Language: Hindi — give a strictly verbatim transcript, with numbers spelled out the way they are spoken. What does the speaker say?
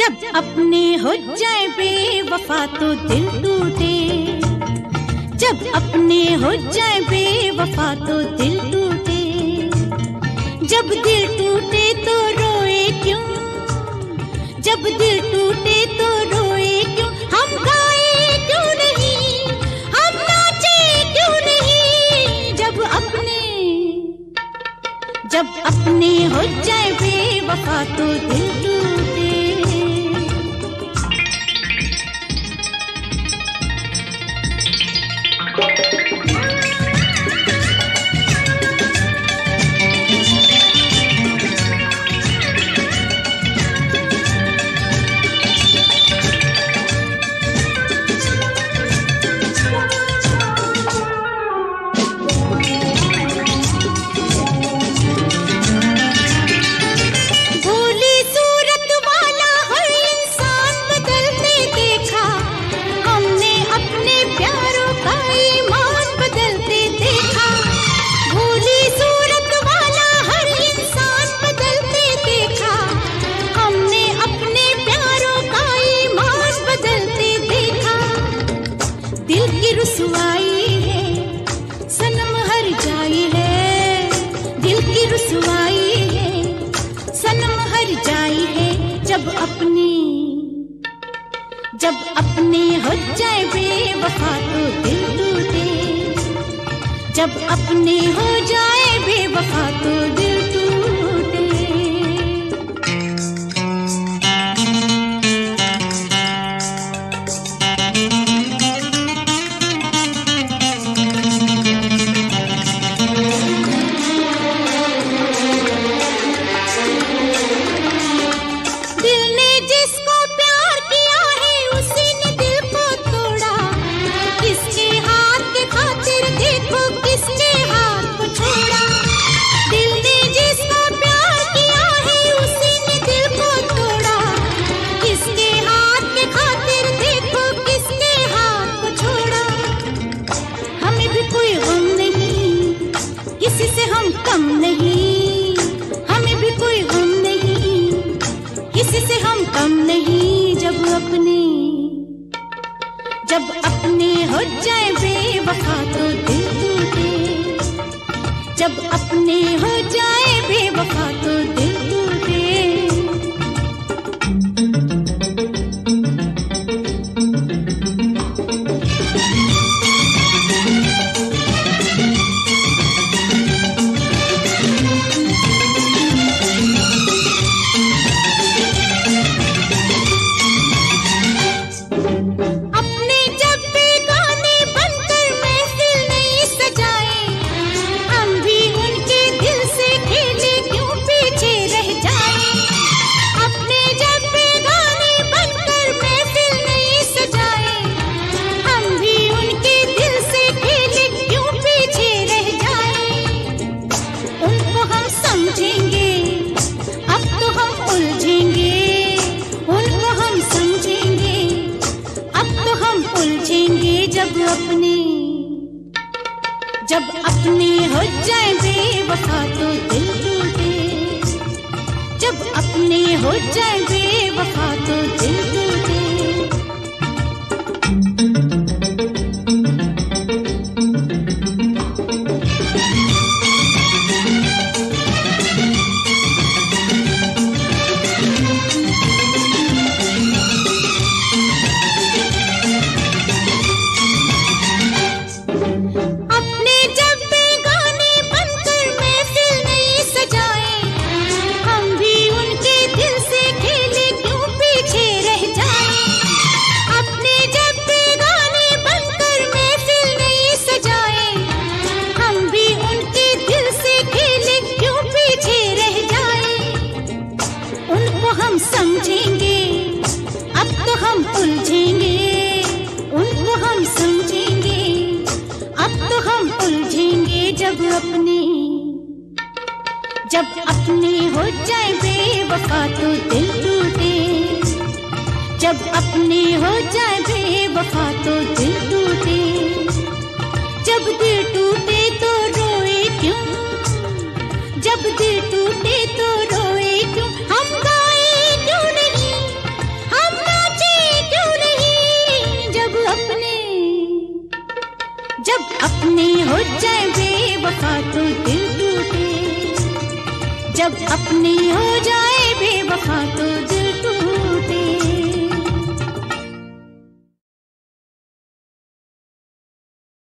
जब अपने हो जाए बेवफा तो दिल टूटे, जब अपने हो जाए बेवफा तो दिल टूटे, जब दिल टूटे तो रोए क्यों, जब दिल टूटे तो रोए क्यों, हम गाए क्यों नहीं, हम नाचे क्यों नहीं, जब अपने जब अपने हो जाए बेवफा तो दिल टूटे। रुसवाई है सनम हर जाई है, दिल की रुसवाई है सनम हर जाई है, जब अपनी जब अपने हो जाए बेवफा तो दिल टूटे, जब अपने हो जाए बेवफा तो दिल टूटे। कम नहीं, हमें भी कोई गम नहीं, किसी से हम कम नहीं, जब अपने जब अपने हो जाए बेवफा तो दिल टूटे, जब अपने हो जाए बेवफा तो दिल टूटे। जब अपने जब अपने हो जाए बेवफा तो दिल टूटे, जब अपने हो जाए बेवफा तो दिल टूटे। हम समझेंगे अब तो हम उलझेंगे, उनको हम समझेंगे अब तो हम उलझेंगे, जब अपने जब अपने हो जाए बेवफा तो दिल टूटे, जब अपने हो जाए बेवफा तो दिल टूटे, जब दिल टूटे तो रोए क्यों, जब दिल टूटे तो रोए क्यों, हम गाए क्यों नहीं, जब अपने हो जाए